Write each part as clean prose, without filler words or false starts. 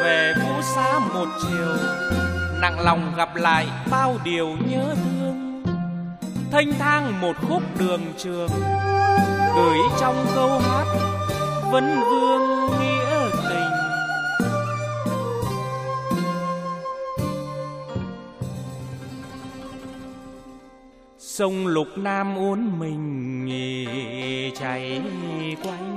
về phú xá một chiều, nặng lòng gặp lại bao điều nhớ thương. Thênh thang một khúc đường trường, gửi trong câu hát vấn vương nghĩa tình. Sông Lục Nam uốn mình chảy quanh,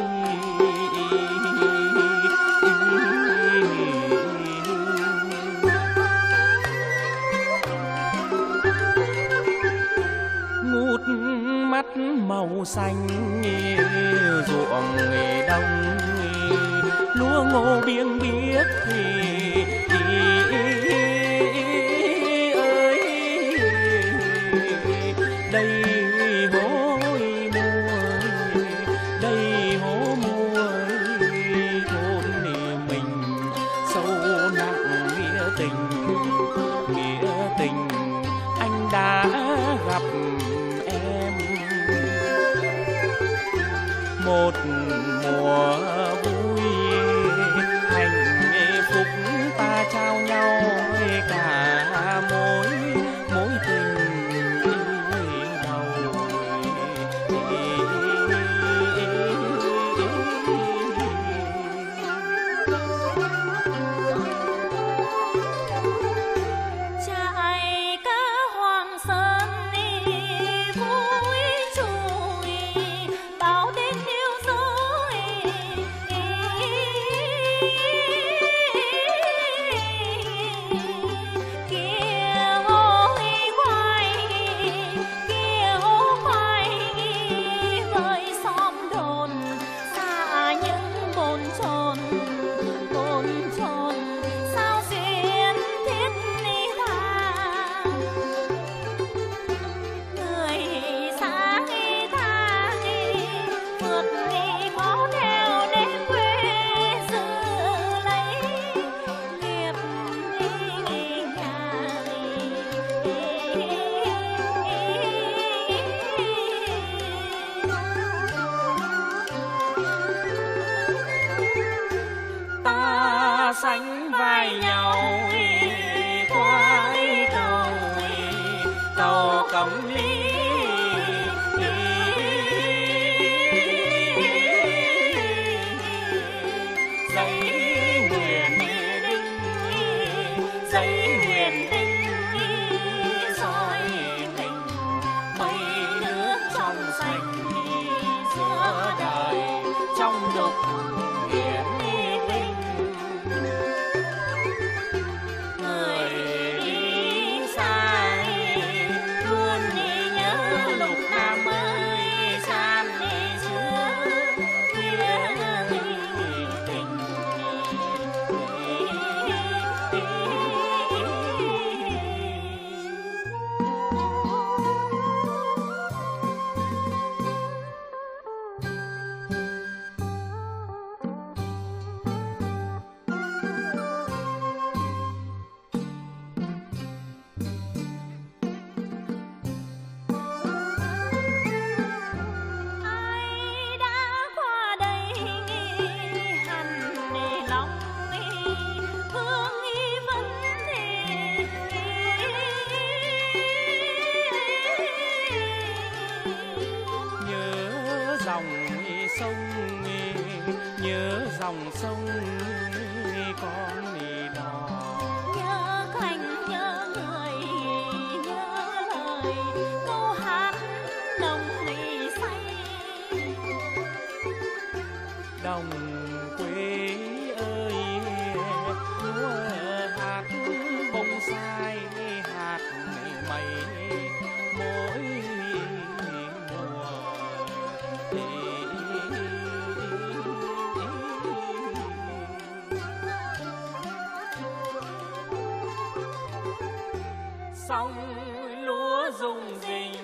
ngút mắt màu xanh ruộng đông, lúa ngô biếng biếc đây hố muối thôn mình sâu nặng nghĩa tình anh đã gặp em. Một mùa vui hạnh phúc ta trao nhau cả mối tình đầu. Trải cá Hoàng Sơn vui trùi bao đến yêu dối, kia hố khoai với xóm đồn xa những bồn chồn sao duyên thiết ni tha. Người xa tha vượt đi khó theo đến quê giữ lấy nghiệp nhà. Ta sánh vai nhau qua cầu Cẩm Ly, giấy huyền đinh soi tình mây nước trong xanh giữa đời trong đục hiển vinh. Người đi xa luôn nhớ Lục Nam ơi, san xưa kia tình. Ai đã qua đây hằn lòng hương vẫn Nhớ dòng sông con đò, nhớ cảnh nhớ người nhớ lời câu hát nồng lì say. đồng quê ơi lúa hạt bông sai hạt mày mỗi mùa. Sông lúa rung rinh